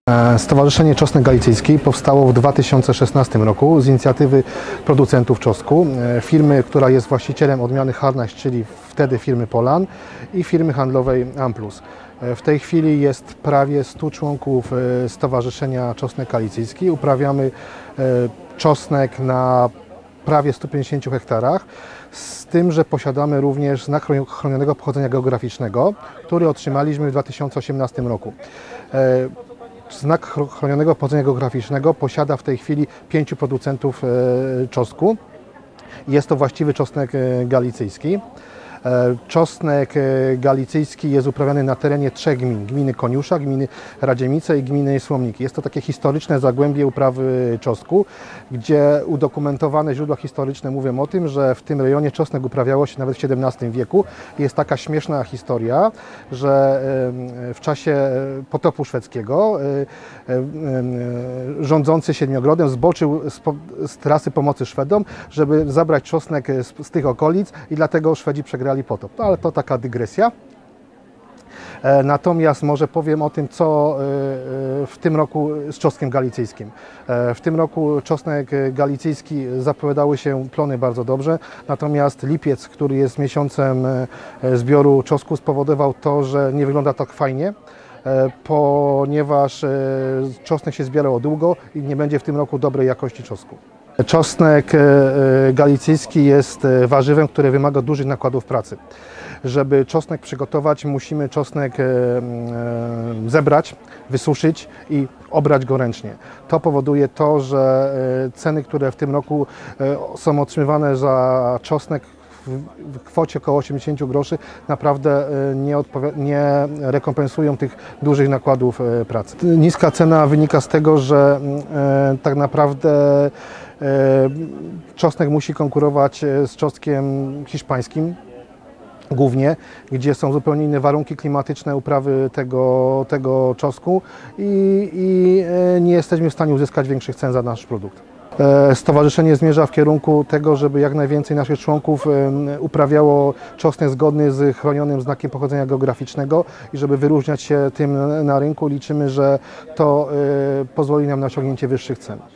Stowarzyszenie Czosnek Galicyjski powstało w 2016 roku z inicjatywy producentów czosnku, firmy, która jest właścicielem odmiany Harnaś, czyli wtedy firmy Polan i firmy handlowej Amplus. W tej chwili jest prawie 100 członków Stowarzyszenia Czosnek Galicyjski. Uprawiamy czosnek na prawie 150 hektarach, z tym, że posiadamy również znak chronionego pochodzenia geograficznego, który otrzymaliśmy w 2018 roku. Znak chronionego pochodzenia geograficznego posiada w tej chwili 5 producentów czosnku. Jest to właściwy czosnek galicyjski. Czosnek galicyjski jest uprawiany na terenie 3 gmin. Gminy Koniusza, gminy Radziemice i gminy Słomniki. Jest to takie historyczne zagłębie uprawy czosnku, gdzie udokumentowane źródła historyczne mówią o tym, że w tym rejonie czosnek uprawiało się nawet w XVII wieku. Jest taka śmieszna historia, że w czasie potopu szwedzkiego rządzący Siedmiogrodem zboczył z trasy pomocy Szwedom, żeby zabrać czosnek z tych okolic i dlatego Szwedzi przegrali potop. No, ale to taka dygresja. Natomiast może powiem o tym, co w tym roku z czosnkiem galicyjskim. W tym roku czosnek galicyjski zapowiadały się plony bardzo dobrze, natomiast lipiec, który jest miesiącem zbioru czosnku, spowodował to, że nie wygląda tak fajnie, ponieważ czosnek się zbierał długo i nie będzie w tym roku dobrej jakości czosnku. Czosnek galicyjski jest warzywem, które wymaga dużych nakładów pracy. Żeby czosnek przygotować, musimy czosnek zebrać, wysuszyć i obrać go ręcznie. To powoduje to, że ceny, które w tym roku są otrzymywane za czosnek w kwocie około 80 groszy, naprawdę nie rekompensują tych dużych nakładów pracy. Niska cena wynika z tego, że tak naprawdę czosnek musi konkurować z czosnkiem hiszpańskim głównie, gdzie są zupełnie inne warunki klimatyczne uprawy tego czosnku i nie jesteśmy w stanie uzyskać większych cen za nasz produkt. Stowarzyszenie zmierza w kierunku tego, żeby jak najwięcej naszych członków uprawiało czosnek zgodny z chronionym znakiem pochodzenia geograficznego i żeby wyróżniać się tym na rynku. Liczymy, że to pozwoli nam na osiągnięcie wyższych cen.